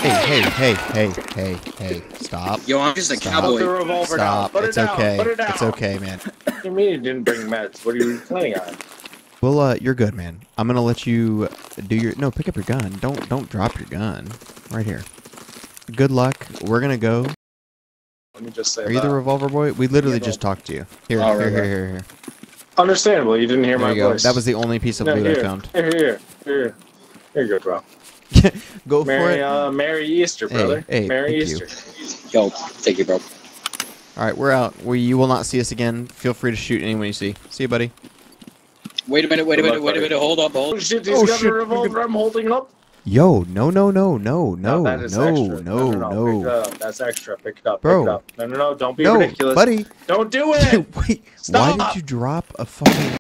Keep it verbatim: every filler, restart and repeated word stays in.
hey, hey, hey, hey, hey, stop. Yo, I'm just a Stop. cowboy. Put the revolver Stop. down. Put It's it down. okay. Put it down. It's okay, man. What do you mean you didn't bring meds? What are you planning on? Well, uh, you're good, man. I'm gonna let you do your no. Pick up your gun. Don't don't drop your gun. Right here. Good luck. We're gonna go. Let me just say Are you that. the revolver boy? We literally Yeah, just talked to you. Here, Oh, here, right, here, right. here, here. Understandable. You didn't hear There my you go. voice. That was the only piece of No, loot here, I found. Here, here, here. Here you go, bro. Go for Merry, it. uh, Merry Easter, Hey, brother. hey, Merry thank you. Easter. Yo, thank you, bro. All right, we're out. We you will not see us again. Feel free to shoot anyone you see. See you, buddy. Wait a minute, wait a Good minute, luck, wait a buddy. minute. Hold up, hold Oh up. shit! He's Oh, got shit, a you're revolver. I'm holding up. Yo, no, no, no, no, no, that is no, extra. no, no, no, no. Pick it up. That's extra. Pick it up. Bro. Pick it up. No, no, no. Don't be No, ridiculous. buddy. Don't do it. Wait, why Stop. did you drop a fucking...